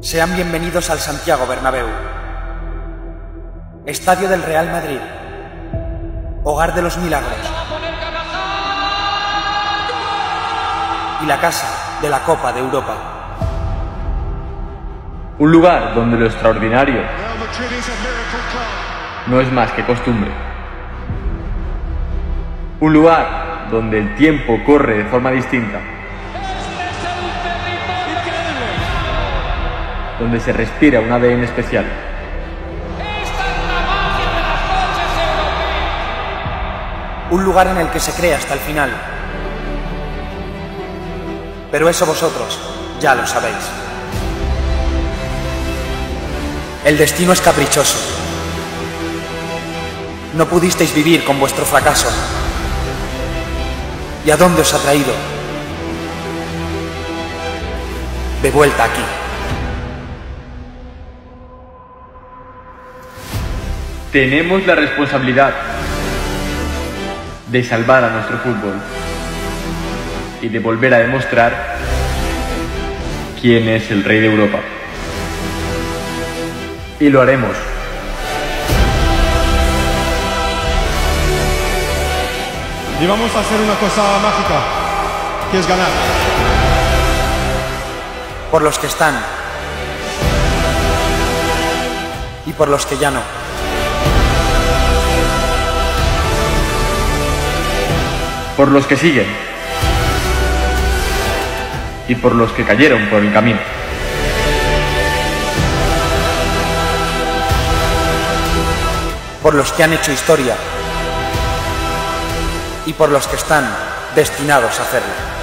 Sean bienvenidos al Santiago Bernabéu, estadio del Real Madrid, hogar de los milagros y la casa de la Copa de Europa. Un lugar donde lo extraordinario no es más que costumbre. Un lugar donde el tiempo corre de forma distinta. Donde se respira un ADN especial. Un lugar en el que se cree hasta el final. Pero eso vosotros ya lo sabéis. El destino es caprichoso. No pudisteis vivir con vuestro fracaso. ¿Y a dónde os ha traído? De vuelta aquí. Tenemos la responsabilidad de salvar a nuestro fútbol y de volver a demostrar quién es el rey de Europa. Y lo haremos. Y vamos a hacer una cosa mágica, que es ganar. Por los que están y por los que ya no. Por los que siguen y por los que cayeron por el camino. Por los que han hecho historia y por los que están destinados a hacerlo.